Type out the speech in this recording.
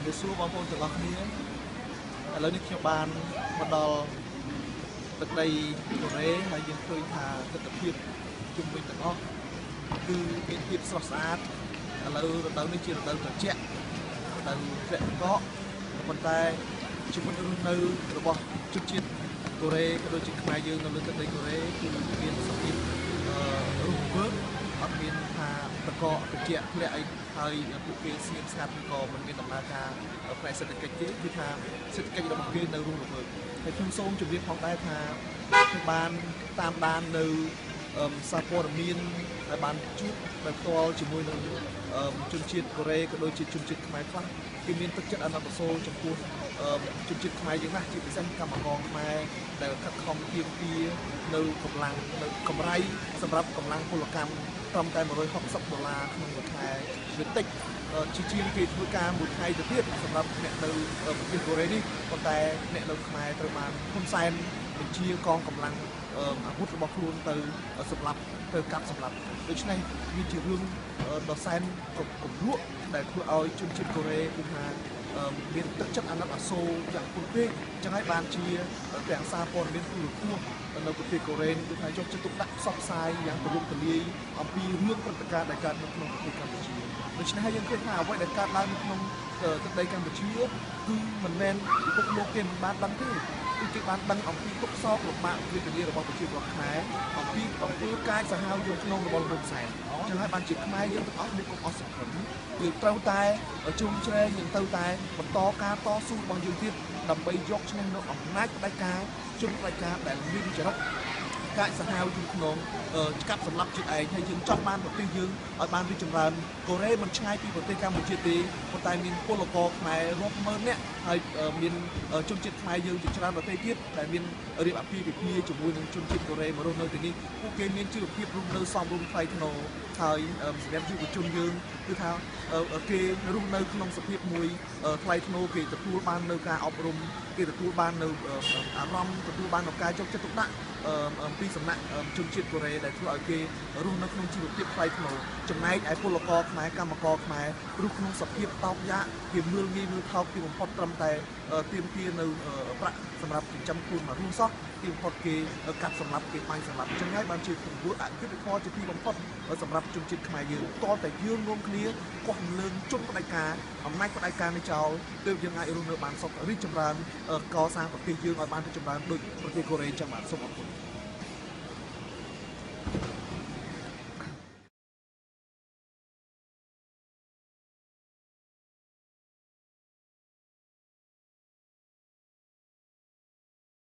để xua bóng bóng từ ngọc nia lấy nước cho bàn bắt đầu từ đây của rễ hay dân khơi thà rất tập hiệp chung mình từ ngọc cứ biện hiệp sọt sát lấy đầu nước chia đầu từ chẹt đầu vẹn có còn tay chúng mình nơi rồi bỏ chút chiết của rễ cái đôi chiếc mai dương nó lên từ đây của rễ thì biện sọt hiệp rùng vớt ở biên thàตะกอตะเกียบและไอ้ไทยผู้เกี่ยวเสียงสัตว์ก็มันเป็นตำนานการแปลเศรษฐกิจที่ทางเศรษฐกิจระบบเกี่ยวในรุ่งระเบิดในทุ่งส้มจุดเรียนของใต้ทางบ้านตามด้านในซาโปรมีนในบ้านชุดแบบตัวจุดมวยในจุดจีนโกเรก็โดยจุดจีนขมายคลั่งที่มีตึกจัดอันดับโซจำพวกจุดจีนขมายยังไงจุดเส้นกำมะกองขมายแต่ขัดคอมเพียงปีในกำลังในกำไรสำหรับกำลังพลกรรมทำแต่$160ក្នុងមួយខែវាតិចជាងគេធ្វើការមួយថ្ងៃទៅទៀតសម្រាប់អ្នកនៅប្រទេសកូរ៉េនេះប៉ុន្តែអ្នកនៅខ្មែរត្រូវបានហ៊ុនសែនបញ្ជាកងកម្លាំងអាវុធរបស់ខ្លួនទៅសម្រាប់ទៅកាប់សម្រាប់ដូច្នេះវាជារឿងដ៏សែនគំរក់ដែលធ្វើឲ្យជនជាតិកូរ៉េគឺថាមានទឹកចិត្តអាណិតអាសូរយ៉ាងខ្ពស់ពេកចឹងហើយបានជាទាំងសារព័ត៌មានទូរទស្សន៍នៅប្រទេសកូរ៉េគឺថាយកចិត្តទុកដាក់ផ្សព្វផ្សាយយ៉ាងទូលំទូលាយអំពីរឿងព្រឹត្តិការណ៍ដែលកើតនៅក្នុងប្រទេសកម្ពុជាដូច្នេះហើយយើងឃើញថាអ្វីដែលកើតឡើងនៅក្នុងទឹកដីកម្ពុជាគឺមិនមែនពិភពលោកគេមិនបានដឹងទេគឺគេបានដឹងអំពីទុកសោកលំបាកវិបត្តិរបស់ប្រជាពលរដ្ឋខ្មែរអំពីកាយសាហាវយល់ក្នុងរបស់លោកសែនចឹងហើយបានជាខ្មែរយើងទាំងអស់មានកុំអស់សង្ឃឹមយើងត្រូវតែជុំជ្រែងយើងត្រូវតែបន្តការតស៊ូរបស់យើងទៀតដើម្បីយកឈ្នះនៅអំណាចផ្ដាច់ការជនផ្ដាច់ការដែលមានចរិតកាយសាហាវយល់ក្នុងកាប់សម្លាប់ជាតិឯងហើយយើងចង់បានប្រទេសយើងឲ្យបានរីកចម្រើនកូរ៉េមិនឆ្ងាយពីប្រទេសកម្ពុជាទេប៉ុន្តែមានពលករខ្មែររាប់ម៉ឺននាក់ហើយមានជនជាតិខ្មែរយើងជាច្រើនប្រទេសទៀតដែលមានរៀបអាពាហ៍ពិពាហ៍ជាមួយនឹងជនជាតិកូរ៉េមករស់នៅទីនេះពួកគេមានជីវភាពរស់នៅសមរម្យថ្លៃថ្នូរហើយសម្រាប់យុវជនយើងគឺថាគេរស់នៅក្នុងសភាពមួយថ្លៃថ្នូរគេទទួលបាននៅការអប់រំគេទទួលបាននៅអារម្មណ៍ទទួលបាននៅការយកចិត្តទុកដាក់ពីសំណាក់ជនជាតិកូរ៉េដែលធ្វើឲ្យគេរស់នៅក្នុងជីវភាពថ្លៃថ្នូរចំណែកឯពលករខ្មែរកម្មករខ្មែររស់ក្នុងសភាពតោកយ៉ាកគេមើលងាយមើលថោកពីបំផុតត្រឹមតែទាមទារនៅប្រាក់សម្រាប់ចិញ្ចឹមខ្លួនមករស់សោះទីបំផុតគេកាត់សម្លាប់គេបាញ់សម្លាប់ចឹងហើយបានជាទង្វើអយុត្តិធម៌ជាទីបំផុតសម្រាប់ជនជាតិខ្មែរយើងតតែយើងរួមគ្នាកោះលើងជន់ផ្ដាច់ការអំណាចផ្ដាច់ការនេះចោលទើបយើងអាចរស់នៅបានសុខរីកចម្រើនកសាងប្រទេសយើងឲ្យបានរីកចម្រើនដូចប្រទេសកូរ៉េចឹងបាទសូមអរគុណ